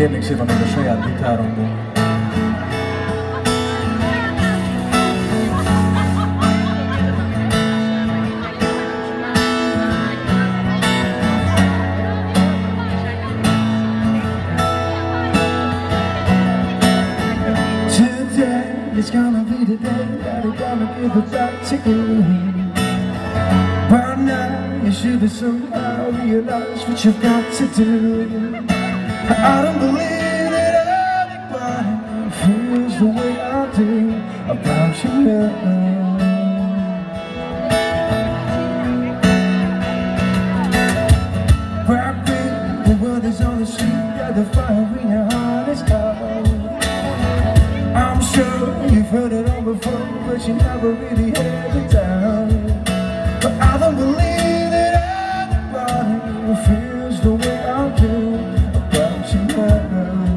Kérnék szépen még a saját gitáromból. It's gonna be the day that I'm gonna give it back to you. By now you should have somehow realized what you've got to do. I don't believe that anybody feels the way I do about you now. Back then the world is on the street, got the fire in your heart is out. I'm sure you've heard it all before, but you never really had it down. But I don't believe that anybody feels the way I do about you now.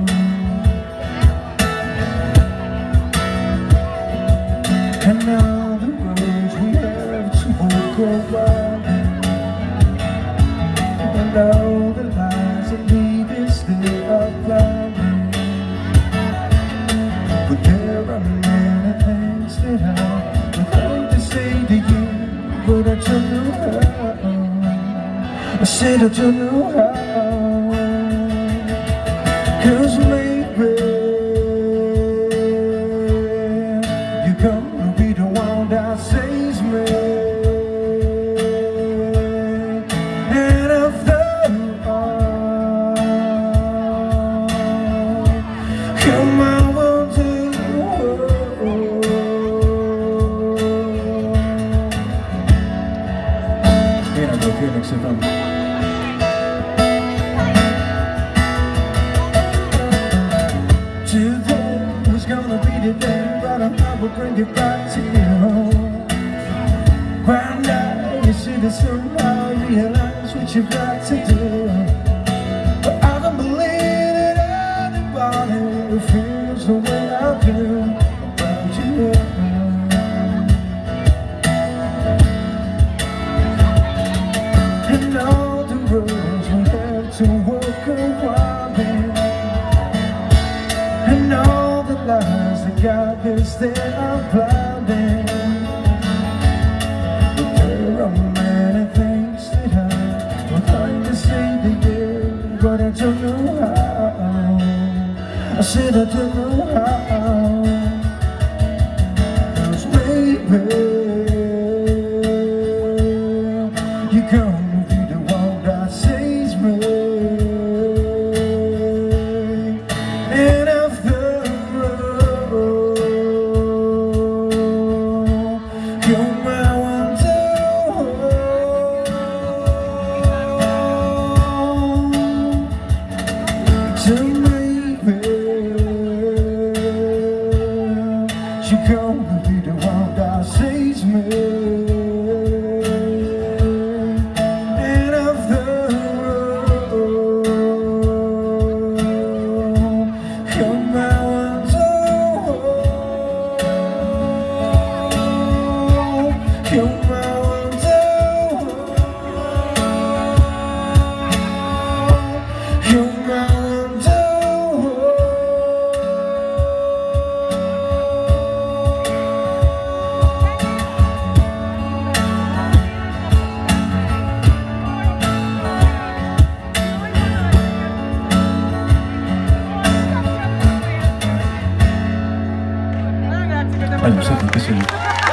And now the roads we have to walk around, and all the lies that lead us there are blinding. But there are many things that I would like to say to you, but I don't know how. I said I don't know how. 'Cause maybe you're gonna be the one that saves me. And after all, come on. Kérnék szépen. Today was gonna be the day, but I will bring it back to you. Right now you should have somehow realized what you've got to do. But I don't believe that anybody feels the way I do about you. And all the roads we have to walk around in, and all the lies that got us there are blinding. But there are many things that I would like to say to you, but I don't know how. I said I don't know how. 'Cause maybe you're gonna you're gonna be the one that saves me. And after all, you're my wonderful. You're my wonderful. You're my Nagyon szépen köszönjük.